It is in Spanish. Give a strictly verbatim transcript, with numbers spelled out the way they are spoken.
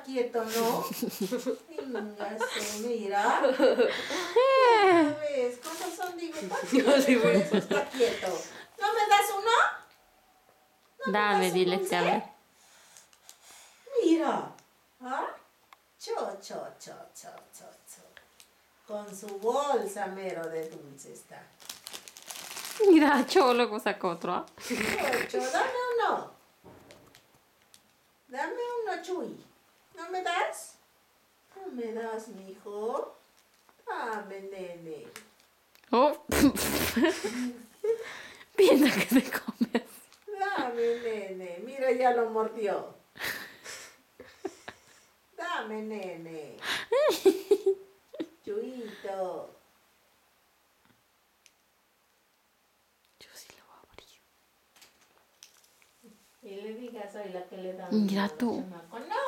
quieto, ¿no? Venga, eso, mira. ¿Ves? ¿Cuántos son? Digo, ¿cuántos sí, por eso está quieto? ¿No me das uno? ¿No Dame, me das dile un que a ver. Mira. ¿Ah? Cho, cho, cho, cho, cho, cho. Con su bolsa mero de dulce está. Mira, Cho luego sacó otro. ¿Ah? Cho, dame uno. Dame uno, Chuy. ¿No me das? ¿No me das, mijo? Dame, nene. Oh. Piensa que se come así. Dame, nene. Mira, ya lo mordió. Dame, nene. Chuyito. Yo sí lo voy a abrir. Y le digas, soy la que le da. Mira tú. No,